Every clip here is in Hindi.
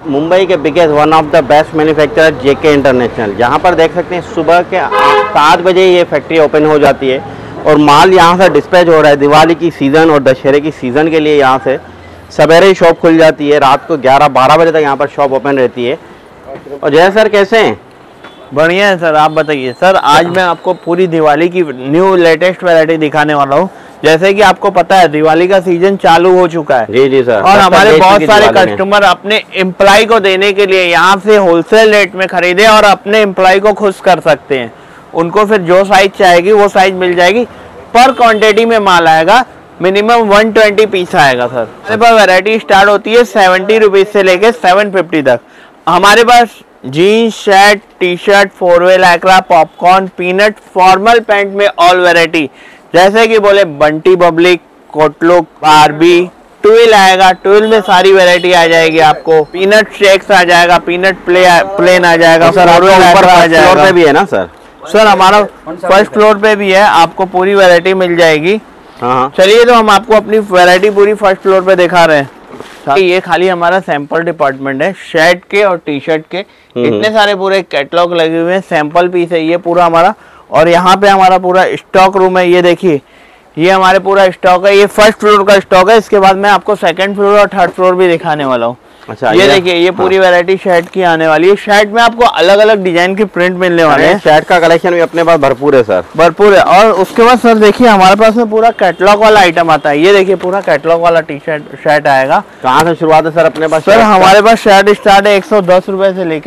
मुंबई के biggest one of the best manufacturer JK international. यहाँ पर देख सकते हैं सुबह के 7 बजे ये फैक्ट्री ओपन हो जाती है और माल यहाँ से डिस्पैच हो रहा है। दिवाली की सीज़न और दशहरे की सीज़न के लिए यहाँ से सवेरे ही शॉप खुल जाती है, रात को 11-12 बजे तक यहाँ पर शॉप ओपन रहती है। और जय सर, कैसे हैं? बढ़िया है सर, आप बताइए। सर आज मैं आपको पूरी दिवाली की न्यू लेटेस्ट वैरायटी दिखाने वाला हूँ। जैसे कि आपको पता है दिवाली का सीजन चालू हो चुका है। जी जी सर। और हमारे बहुत सारे कस्टमर अपने एम्प्लॉय को देने के लिए यहाँ से होलसेल रेट में खरीदे और अपने एम्प्लॉय को खुश कर सकते हैं। उनको फिर जो साइज चाहेगी वो साइज मिल जाएगी। पर क्वांटिटी में माल आएगा, मिनिमम 120 पीस आएगा सर। हमारे पास वैरायटी स्टार्ट होती है 70 रुपीज से लेके 750 तक। हमारे पास जीन्स, शर्ट, टी शर्ट, 4-वे lycra, popcorn, peanut, formal pant में ऑल वैरायटी, जैसे कि बोले बंटी बबली, कोटलुक, बारबी, ट्विल आएगा। ट्विल में सारी वैरायटी आ जाएगी आपको। पीनट शेक्स आ जाएगा, पीनट प्लेन आ जाएगा सर। ऊपर आ जाएगा भी है ना सर? सर हमारा फर्स्ट फ्लोर पे भी है, आपको पूरी वैरायटी मिल जाएगी। हाँ। चलिए तो हम आपको अपनी वैरायटी पूरी फर्स्ट फ्लोर पे दिखा रहे हैं। ये खाली हमारा सैंपल डिपार्टमेंट है, शर्ट के और टी शर्ट के। इतने सारे पूरे कैटलॉग लगे हुए हैं, सैंपल पीस है ये पूरा हमारा। और यहाँ पे हमारा पूरा स्टॉक रूम है। ये देखिए, ये हमारे पूरा स्टॉक है। ये फर्स्ट फ्लोर का स्टॉक है। इसके बाद मैं आपको सेकंड फ्लोर और थर्ड फ्लोर भी दिखाने वाला हूँ। अच्छा, ये देखिए, ये पूरी वैरायटी शर्ट की आने वाली है। शर्ट में आपको अलग अलग डिजाइन की प्रिंट मिलने वाले हैं। शर्ट का कलेक्शन भी अपने पास भरपूर है सर, भरपूर है। और उसके बाद सर देखिए, हमारे पास में पूरा कैटलॉग वाला आइटम आता है। ये देखिए, पूरा कैटलॉग वाला टी शर्ट आएगा। कहाँ से शुरुआत है सर अपने पास? सर हमारे पास शर्ट स्टार्ट है 110 रुपए से लेके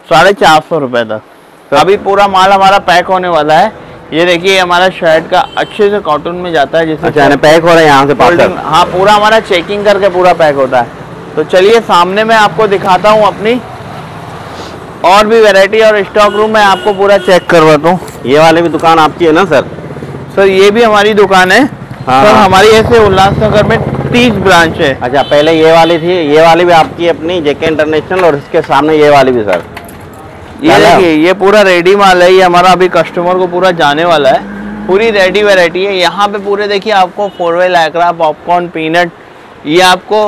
450 रुपए तक। अभी पूरा माल हमारा पैक होने वाला है। ये देखिए, हमारा शर्ट का अच्छे से कॉटन में जाता है, जिससे पैक हो रहा है यहाँ से पार्सल। हाँ, पूरा हमारा चेकिंग करके पूरा पैक होता है। तो चलिए सामने मैं आपको दिखाता हूँ अपनी और भी वैरायटी और स्टॉक रूम मैं आपको पूरा चेक करवाता हूँ। ये वाली भी दुकान आपकी है ना सर? सर ये भी हमारी दुकान है। हाँ, सर हमारी ऐसे उल्लासनगर में 30 ब्रांच है। अच्छा, पहले ये वाली थी, ये वाली भी आपकी अपनी जेके इंटरनेशनल, और इसके सामने ये वाली भी सर। ये देखिए, ये पूरा रेडी माल है। ये हमारा अभी कस्टमर को पूरा जाने वाला है। पूरी रेडी वैरायटी है। यहाँ पे पूरे देखिए आपको 4-वे लैक्रा, पॉपकॉर्न, पीनट, ये आपको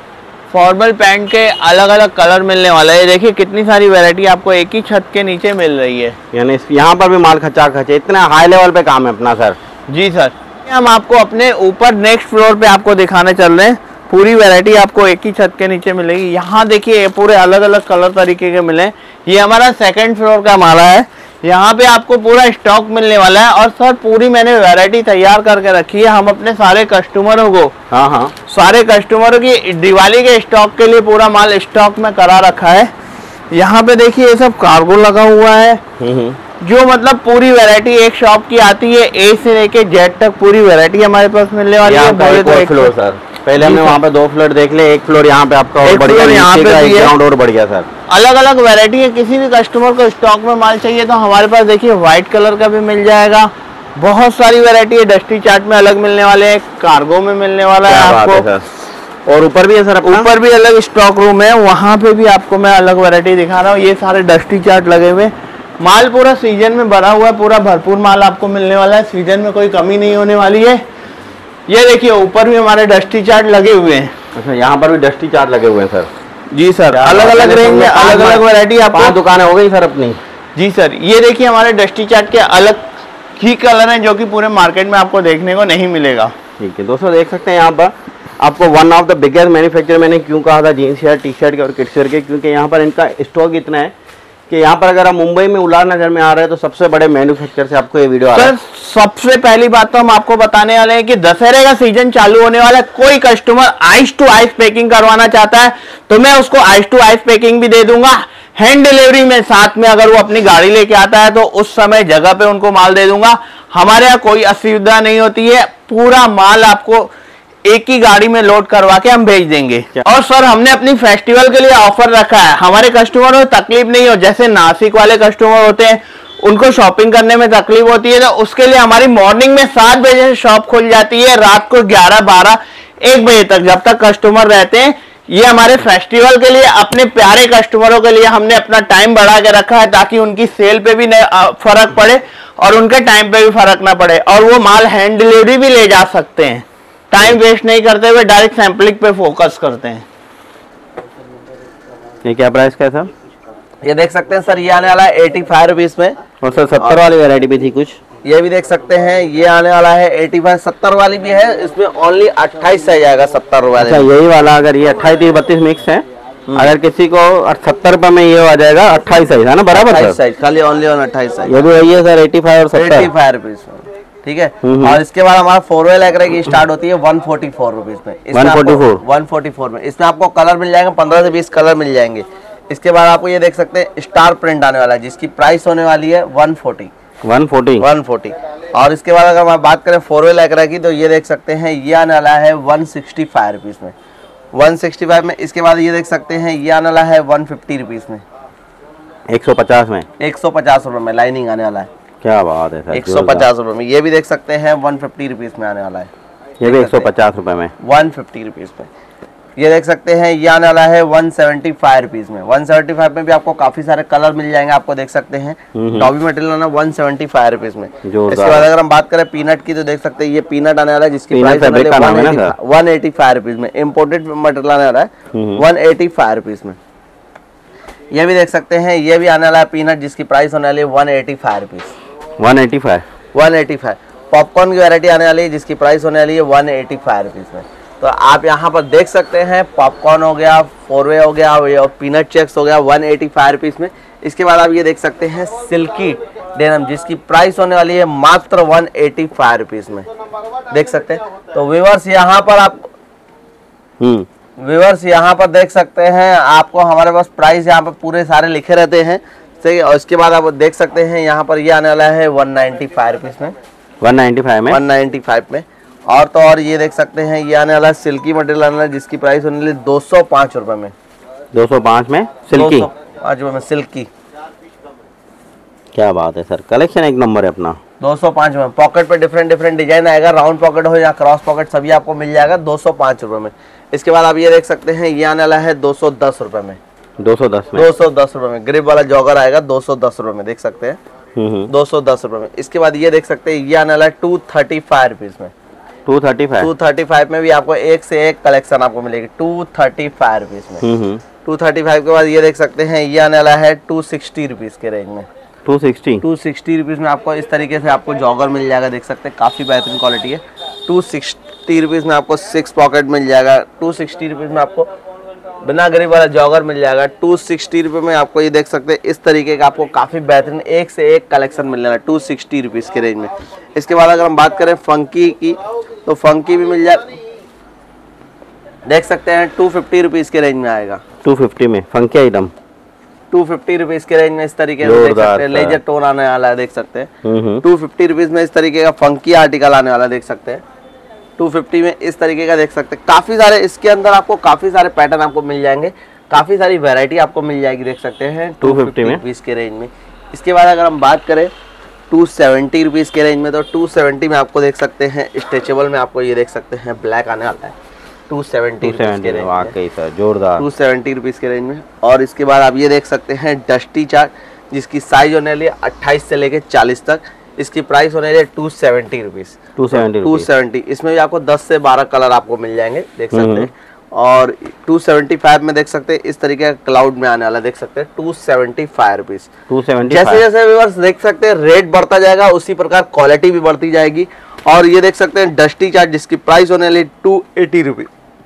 फॉर्मल पैंट के अलग अलग कलर मिलने वाला है। ये देखिए कितनी सारी वैरायटी आपको एक ही छत के नीचे मिल रही है। यानी यहाँ पर भी माल खचाखच है, इतना हाई लेवल पे काम है अपना सर। जी सर, हम आपको अपने ऊपर नेक्स्ट फ्लोर पे आपको दिखाने चल रहे हैं। पूरी वैरायटी आपको एक ही छत के नीचे मिलेगी। यहाँ देखिए पूरे अलग अलग कलर तरीके के मिले। ये हमारा सेकंड फ्लोर का माला है। यहाँ पे आपको पूरा स्टॉक मिलने वाला है। और सर पूरी मैंने वैरायटी तैयार करके रखी है हम अपने सारे कस्टमरों को। हाँ, सारे कस्टमरों की दिवाली के स्टॉक के लिए पूरा माल स्टॉक में करा रखा है। यहाँ पे देखिए ये सब कार्गो लगा हुआ है। जो मतलब पूरी वैरायटी एक शॉप की आती है, ए से लेके जेड तक पूरी वैरायटी हमारे पास मिलने वाली है। फ्लोर सर, पहले हमने वहाँ पे 2 फ्लोर देख ले, एक फ्लोर यहाँ पे आपका और बढ़िया, यहाँ पे ग्राउंड और बढ़िया सर। अलग अलग वैरायटी है। किसी भी कस्टमर को स्टॉक में माल चाहिए तो हमारे पास देखिए व्हाइट कलर का भी मिल जाएगा। बहुत सारी वैरायटी है। डस्टी चार्ट में अलग मिलने वाले हैं, कार्गो में मिलने वाला है आपको। और ऊपर भी है सर, ऊपर भी अलग स्टॉक रूम है, वहाँ पे भी आपको मैं अलग वैरायटी दिखा रहा हूँ। ये सारे डस्टी चार्ट लगे हुए। माल पूरा सीजन में भरा हुआ है, पूरा भरपूर माल आपको मिलने वाला है। सीजन में कोई कमी नहीं होने वाली है। ये देखिए ऊपर भी हमारे डस्टी चार्ट लगे हुए हैं। अच्छा, यहाँ पर भी डस्टी चार्ट लगे हुए हैं सर? जी सर, अलग अलग रेंज में अलग अलग वैरायटी आपको। 5 दुकानें हो गई सर अपनी? जी सर, ये देखिए हमारे डस्टी चार्ट के अलग ही कलर हैं जो कि पूरे मार्केट में आपको देखने को नहीं मिलेगा। ठीक है दोस्तों, देख सकते हैं यहाँ पर आपको one of the biggest manufacturer. मैंने क्यों कहा था जीन्स शर्ट, टी शर्ट के और किड्सवेयर के, क्योंकि यहाँ पर इनका स्टॉक इतना है कि यहाँ पर अगर आप मुंबई में उल्लासनगर में आ रहे हैं तो सबसे बड़े मैन्युफैक्चरर से आपको ये वीडियो आ रहा है। सबसे पहली बात तो हम आपको बताने वाले हैं कि दशहरे का सीजन चालू होने वाला है। कोई customer ice to ice packing करवाना चाहता है तो मैं उसको आइस टू आइस पैकिंग भी दे दूंगा, हैंड डिलीवरी में। साथ में अगर वो अपनी गाड़ी लेके आता है तो उस समय जगह पे उनको माल दे दूंगा। हमारे यहाँ कोई असुविधा नहीं होती है। पूरा माल आपको एक ही गाड़ी में लोड करवा के हम भेज देंगे। और सर हमने अपनी फेस्टिवल के लिए ऑफर रखा है। हमारे कस्टमरों को तकलीफ नहीं हो, जैसे नासिक वाले कस्टमर होते हैं उनको शॉपिंग करने में तकलीफ होती है, तो उसके लिए हमारी मॉर्निंग में 7 बजे से शॉप खुल जाती है, रात को 11, 12, 1 बजे तक जब तक कस्टमर रहते हैं। ये हमारे फेस्टिवल के लिए अपने प्यारे कस्टमरों के लिए हमने अपना टाइम बढ़ा के रखा है ताकि उनकी सेल पे भी फर्क पड़े और उनके टाइम पे भी फर्क ना पड़े, और वो माल हैंड डिलीवरी भी ले जा सकते हैं। टाइम वेस्ट नहीं करते हुए डायरेक्ट सैंपलिंग पे फोकस करते हैं। ये क्या प्राइस का है सर? ये देख सकते हैं सर, ये आने वाला है 85 रुपीज में। और सर 70 वाली वैरायटी भी थी कुछ, ये भी देख सकते हैं, ये आने वाला है 85। 70 वाली भी है, इसमें ओनली 28 साइज आएगा 70 वाले। अच्छा यही वाला, अगर ये 28 32 मिक्स है, अगर किसी को 70 रुपए में ये आ जाएगा 28 साइज है ना, बराबर सर? साइज खाली ओनली ऑन 28 साइज। ये भी वही है सर, 85 और 70, 85 रुपीज, ठीक है। और इसके बाद हमारा 4-वे लेकर की स्टार्ट होती है 144 रुपीज में। 144 में इसमें आपको कलर मिल जाएंगे, 15 से 20 कलर मिल जाएंगे। इसके बाद आपको ये देख सकते हैं स्टार प्रिंट आने वाला है, जिसकी प्राइस होने वाली है 140। और इसके बाद अगर हम बात करें 4-वे लेकर की, तो ये देख सकते हैं, ये आने वाला है 165 रुपीज में। 165 में। इसके बाद ये देख सकते हैं, ये आने वाला है 150 रुपीज में, 150 में, 150 रुपए में लाइनिंग आने वाला है। क्या बात है सर, 150 रुपए में। ये भी देख सकते हैं 150 रुपीज में आने वाला है, ये भी 150 रुपए में, 150 रुपीज में। ये देख सकते हैं, ये आने वाला है 175 रुपीज में। 175 में भी आपको काफी सारे कलर मिल जाएंगे, आपको देख सकते हैं। डॉबी मटेरियल आना 175 रुपीज में। इसके बाद अगर हम बात करें पीनट की, तो देख सकते हैं ये पीनट आने वाला है, जिसकी प्राइस 185 रुपीज में। इम्पोर्टेड मटेरियल आने वाला है 185 रुपीज में। ये भी देख सकते हैं, ये भी आने वाला है पीनट, जिसकी प्राइस होने वाली है 185 रुपीज। 185। पॉपकॉर्न की वैरायटी आने वाली है, जिसकी प्राइस होने वाली है 185 रुपीज में। तो आप यहाँ पर देख सकते हैं, पॉपकॉर्न हो गया, 4-वे हो गया और पीनट चेक्स हो गया 185 रुपीज में। इसके बाद आप ये देख सकते हैं सिल्की डेनिम, जिसकी प्राइस होने वाली है मात्र 185 रुपीज में, देख सकते हैं। तो व्यूअर्स यहाँ पर देख सकते हैं, आपको हमारे पास प्राइस यहाँ पर पूरे सारे लिखे रहते हैं, सही। और इसके बाद आप देख सकते हैं, यहाँ पर ये आने वाला है 195 रुपीज में, 195 में। और तो और ये देख सकते हैं, ये आने वाला सिल्की मटेरियल आने वाला है, जिसकी प्राइस होने वाली 205 रुपए में, 205 में सिल्की, 205 रुपए में सिल्की। क्या बात है सर, कलेक्शन एक नंबर है अपना। 205 में पॉकेट पे डिफरेंट डिजाइन आएगा, राउंड पॉकेट हो या क्रॉस पॉकेट, सभी आपको मिल जाएगा 205 रुपए में। इसके बाद आप ये देख सकते हैं, ये आने वाला है 210 रुपए में, 210 रुपए में। ग्रिप वाला जॉगर आएगा 210 रुपए में, देख सकते हैं 210 रुपए में। इसके बाद ये देख सकते हैं, ये आने वाला है 235 रुपीज में, 235 में भी आपको एक से एक कलेक्शन आपको मिलेगी 235 रुपीज में। 235 के बाद ये देख सकते हैं, ये आने वाला है 260 रुपीज के रेंज में, 260 रुपीज में आपको इस तरीके से आपको जॉगर मिल जाएगा, देख सकते हैं काफी बेहतरीन क्वालिटी है। 260 रुपीज में आपको 6 पॉकेट मिल जाएगा, 260 रुपीज में आपको बिना गरीब वाला जॉगर मिल जाएगा। 260 रुपये में आपको ये देख सकते हैं, इस तरीके का आपको काफी बेहतरीन एक से एक कलेक्शन मिल रहा है 260 रुपीज के रेंज में। इसके बाद अगर हम बात करें फंकी की, तो फंकी भी मिल जाए, देख सकते हैं 250 रुपीज के रेंज में आएगा, 250 में फंकी आइटम 250 रुपीज के रेंज में इस तरीके से देख सकते हैं। लेजर टोन आने वाला है, देख सकते हैं 250 रुपीज में इस तरीके का फंकी आर्टिकल आने वाला है, देख सकते हैं 250 में इस तरीके का, देख सकते हैं काफी सारे इसके अंदर आपको काफी सारे पैटर्न आपको मिल जाएंगे, काफी सारी वैरायटी आपको मिल जाएगी, देख सकते हैं 250 रुपीज के रेंज में। इसके बाद अगर हम बात करें 270 रुपीज के रेंज में, तो 270 में आपको देख सकते हैं स्ट्रेचेबल में आपको ये देख सकते हैं ब्लैक आने वाला है 270 के रेंज में, वाकई सर जोरदार 270 रुपीज के रेंज में। और इसके बाद आप ये देख सकते हैं डस्टी चार्ट, जिसकी साइज होने वाली है 28 से लेके 40 तक, इसकी प्राइस होने वाली है 270 रुपीज, 270। इसमें भी आपको 10 से 12 कलर आपको मिल जाएंगे, देख सकते हैं। और 275 में देख सकते हैं इस तरीके का क्लाउड में आने वाला, देख सकते हैं 275 रुपीज। जैसे जैसे व्यूअर्स देख सकते हैं रेट बढ़ता जाएगा, उसी प्रकार क्वालिटी भी बढ़ती जाएगी। और ये देख सकते हैं डस्टी चार्ट, जिसकी प्राइस होने वाली 280 रुपीज,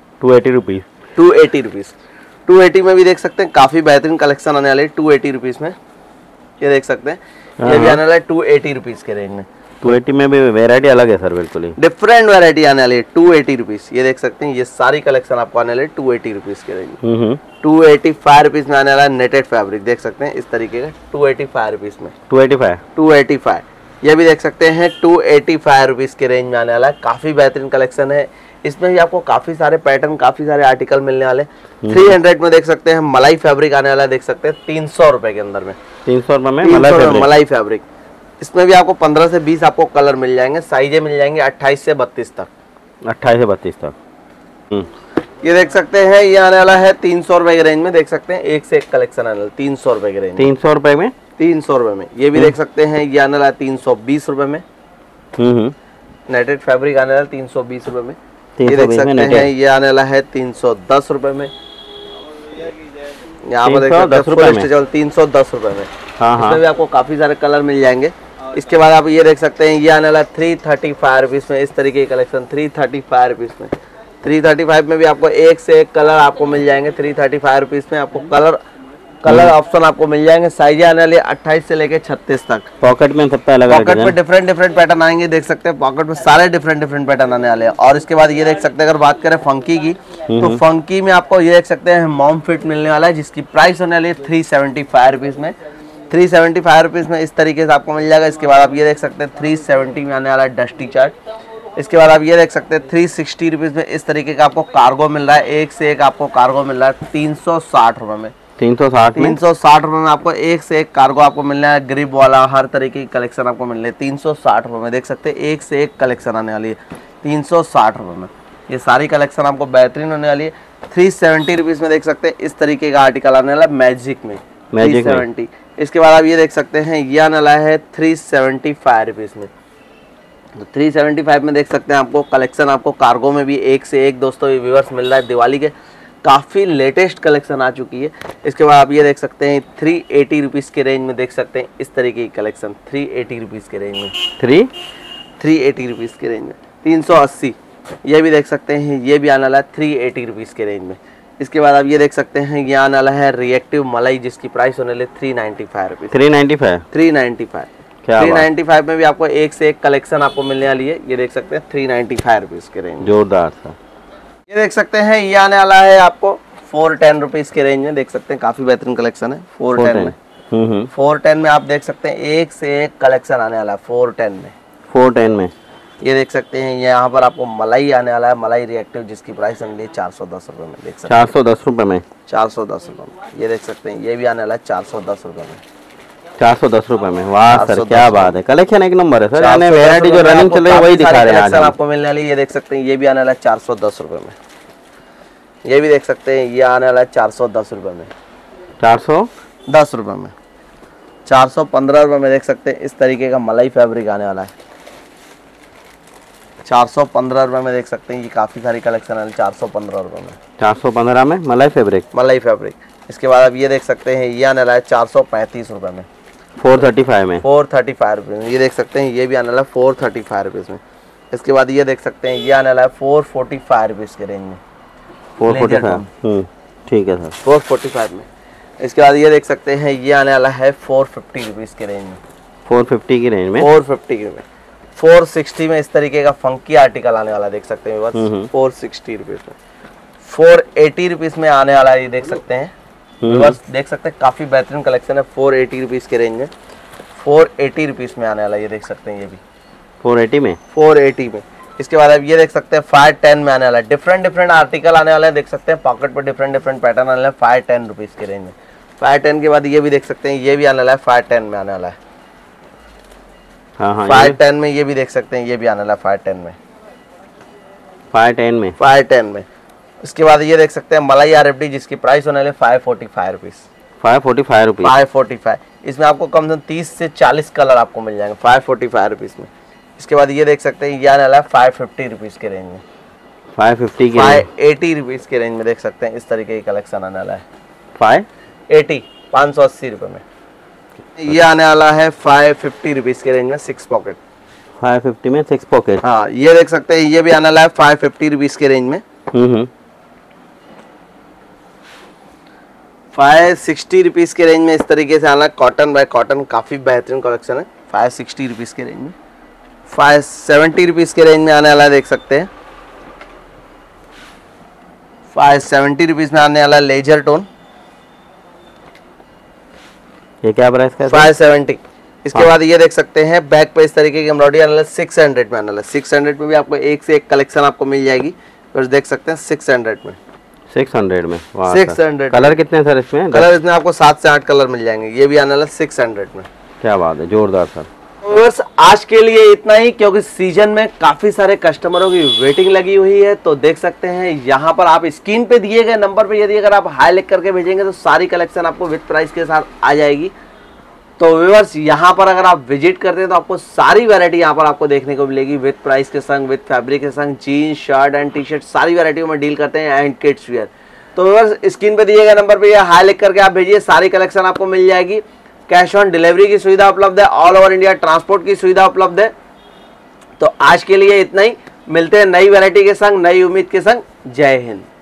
280 रुपीज। 280 में भी देख सकते हैं काफी बेहतरीन कलेक्शन आने वाले 280 रुपीज में, ये देख सकते हैं ये भी आने वाला है 280 रुपीज के रेंज में। 280 में भी वैरायटी अलग है सर, बिल्कुल ही डिफरेंट वैरायटी आने वाली है 280 रुपीज। ये देख सकते हैं ये सारी कलेक्शन आपको आने वाले 280 रुपीज के रेंज में। 285 रुपीज में आने वाला है नेटेड फैब्रिक, देख सकते हैं इस तरीके का 285 रुपीज में, 285। ये भी देख सकते हैं 285 रुपीज के रेंज में आने वाला है, काफी बेहतरीन कलेक्शन है। इसमें भी आपको काफी सारे पैटर्न, काफी सारे आर्टिकल मिलने वाले। 300 में देख सकते हैं मलाई फैब्रिक आने वाला है, देख सकते हैं 300 रुपए के अंदर में, 300 रुपए में मलाई फैब्रिक। इसमें भी आपको 15 से 20 आपको कलर मिल जाएंगे, साइजें मिल जाएंगे 28 से 32 तक, 28 से 32 तक। ये देख सकते हैं ये आने वाला है 300 रुपए के रेंज में, देख सकते हैं एक से एक कलेक्शन आने वाला 300 रुपए के रेंज, 300 रुपए में, 300 रुपए में। ये भी देख सकते हैं ये आने वाला है 320 रुपए में, नेटेड फैब्रिक आने वाला 320 रुपए में। ये देख सकते हैं ये आने वाला है 310 रुपए में, यहाँ पर देख सकते हैं 310 रुपए में। हाँ हाँ, इसमें भी आपको काफी सारे कलर मिल जाएंगे। इसके बाद आप ये देख सकते हैं, ये आने वाला 335 रुपीज में, इस तरीके की कलेक्शन 335 रुपीज में। 335 में भी आपको एक से एक कलर आपको मिल जाएंगे। 335 रुपीज में आपको कलर ऑप्शन आपको मिल जाएंगे। साइज आने वाली 28 से लेके 36 तक। पॉकेट में सबसे अलग पॉकेट में डिफरेंट पैटर्न आएंगे, देख सकते हैं पॉकेट में सारे डिफरेंट पैटर्न आने वाले हैं। और इसके बाद ये देख सकते हैं, अगर बात करें फंकी की, तो फंकी में आपको ये देख सकते हैं मॉम फिट मिलने वाला है, जिसकी प्राइस होने वाली है 375 रुपीज में। 375 रुपीज में इस तरीके से आपको मिल जाएगा। इसके बाद आप ये देख सकते हैं 370 में आने वाला है डस्टी चार्ट। इसके बाद आप ये देख सकते हैं 360 रुपीज में इस तरीके का आपको कार्गो मिल रहा है। एक से एक आपको कार्गो मिल रहा है 360 रुपए में। 360 रुपए में आपको एक से एक कार्गो आपको मिलना है। ग्रिप वाला हर तरीके की कलेक्शन आपको मिल रही है 360 रुपए में। देख सकते हैं एक से एक कलेक्शन आने वाली है 360 रुपए में। ये सारी कलेक्शन आपको बेहतरीन होने वाली है। 370 रुपीज में देख सकते हैं इस तरीके का आर्टिकल आने वाला मैजिक में 370। इसके बाद आप ये देख सकते हैं, ये आने वाला है 375 रुपीज में। तो 375 में देख सकते हैं आपको कलेक्शन आपको कार्गो में भी एक से एक दोस्तों व्यूअर्स मिल रहा है। दिवाली के काफ़ी लेटेस्ट कलेक्शन आ चुकी है। इसके बाद आप ये देख सकते हैं 380 रुपीज़ के रेंज में देख सकते हैं इस तरीके की कलेक्शन 380 रुपीज़ के रेंज में। 380 रुपीज़ के रेंज में 380 ये भी देख सकते हैं, ये भी आने वाला है 380 रुपीज़ के रेंज में। इसके बाद आप ये देख सकते हैं, ये आने वाला है रिएक्टिव मलाई, जिसकी प्राइस होने वाली 395 रुपीज़। 395 में भी आपको एक से एक कलेक्शन आपको मिलने वाली है। ये देख सकते हैं 395 रुपीज़ के रेंज, जोरदार था। ये देख सकते हैं, ये आने वाला है आपको 410 रुपीज़ के रेंज में। देख सकते हैं काफ़ी बेहतरीन कलेक्शन है 410 में। 410 में आप देख सकते हैं एक से एक कलेक्शन आने वाला है 410 में। ये देख सकते हैं, यहाँ पर आपको मलाई आने वाला है, मलाई रिएक्टिव, जिसकी प्राइस आने वाली है 410 रुपये में। देख सकते हैं 410 रुपये में, 410 रुपये में। ये देख सकते हैं, ये भी आने वाला है 410 रुपये में। 410 रुपये में, वाह सर क्या बात है, कलेक्शन एक नंबर है सर। यानी वैरायटी जो रनिंग चल रही है वही दिखा रहे हैं आज आपको मिलने वाली। ये देख सकते हैं, ये भी आने वाला है 410 रुपये में। ये भी देख सकते हैं, ये आने वाला है 410 रुपये में। 410 रुपये में। 415 रुपये में देख सकते हैं इस तरीके का मलाई फैब्रिक आने वाला है। 415 रुपये में देख सकते हैं, ये काफ़ी सारी कलेक्शन है 415 रुपये में। 415 में मलाई फैब्रिक। इसके बाद आप ये देख सकते हैं, ये आने वाला है 435 रुपये में। 435 में, 435 रुपये में। ये देख सकते हैं, ये भी आने वाला है 435 रुपीज़ में। इसके बाद ये देख सकते हैं, ये आने वाला है 445 रुपीज़ के रेंज में। 445, ठीक है सर, 445 में। इसके बाद ये देख सकते हैं, ये आने वाला है 450 रुपीज़ के रेंज में। 450 की रेंज में, 450 में। 460 में इस तरीके का फंकी आर्टिकल आने वाला देख सकते हैं बस 460 रुपीज़ में। 480 रुपीज़ में आने वाला ये देख सकते हैं बस, देख सकते हैं काफ़ी बेहतरीन कलेक्शन है 480 रुपीज़ के रेंज में। 480 रुपीज़ में आने वाला ये देख सकते हैं, ये भी 480 में, 480 में। इसके बाद आप ये देख सकते हैं 510 में आने वाला है। डिफरेंट आर्टिकल आने वाला है, देख सकते हैं पॉकेट पर डिफरेंट पैटर्न आने वाला है 510 रुपीज़ के रेंज में। 510 के बाद ये भी देख सकते हैं, ये भी आने वाला है 510 में आने वाला है। हाँ 510 में ये भी देख सकते हैं, ये भी आने वाला है 510 में। 510 में। इसके बाद ये देख सकते हैं मलाई RFD, जिसकी प्राइस होने वाली है 545 रुपीज़। 545 रुपीज़, 545। इसमें आपको कम से कम 30 से 40 कलर आपको मिल जाएंगे 545 रुपीज़ में। इसके बाद ये देख सकते हैं, ये आने वाला है 550 रुपीज़ के रेंज में। 550 की, 580 रुपीज़ के रेंज में देख सकते हैं इस तरीके की कलेक्शन आने वाला है 580 रुपये में। ये आने वाला है 550 रुपीज़ के रेंज में 6 पॉकेट। 550 में 6 पॉकेट, हाँ ये देख सकते हैं, ये भी आने वाला है 550 रुपीज़ के रेंज में। 560 रुपीज़ के रेंज में इस तरीके से आना, कॉटन बाय कॉटन, काफ़ी बेहतरीन कलेक्शन है 560 रुपीज़ के रेंज में। 570 रुपीज़ के रेंज में आने वाला है, देख सकते हैं 570 रुपीज़ में आने वाला है लेजर टोन। ये क्या प्राइस का है? 570। इसके बाद ये देख सकते हैं बैक पे इस तरीके की एम्ब्रॉयडरी आने वाला 600 में आने वाला। 600 में भी आपको एक से एक कलेक्शन आपको मिल जाएगी, बस देख सकते हैं 600 में। 600 में, 600। कलर कितने हैं सर इसमें? कलर इसमें आपको 7 से 8 कलर मिल जाएंगे। ये भी आने वाला 600 में। क्या बात है, जोरदार सर। बस आज के लिए इतना ही, क्योंकि सीजन में काफी सारे कस्टमरों की वेटिंग लगी हुई है। तो देख सकते हैं यहाँ पर आप स्क्रीन पे दिए गए नंबर पे यदि अगर आप हाई लिख करके भेजेंगे तो सारी कलेक्शन आपको विद प्राइस के साथ आ जाएगी। तो व्यूअर्स यहाँ पर अगर आप विजिट करते हैं तो आपको सारी वैरायटी यहाँ पर आपको देखने को मिलेगी विद प्राइस के संग, विद फैब्रिक के संग। Jeans, shirt and T shirt सारी वैरायटियों में डील करते हैं एंड किड्स वियर। तो व्यूअर्स स्क्रीन पे दिए गए नंबर पे ये हाई लिख करके आप भेजिए, सारी कलेक्शन आपको मिल जाएगी। कैश ऑन डिलीवरी की सुविधा उपलब्ध है, ऑल ओवर इंडिया ट्रांसपोर्ट की सुविधा उपलब्ध है। तो आज के लिए इतना ही, मिलते हैं नई वैरायटी के संग, नई उम्मीद के संग। जय हिंद।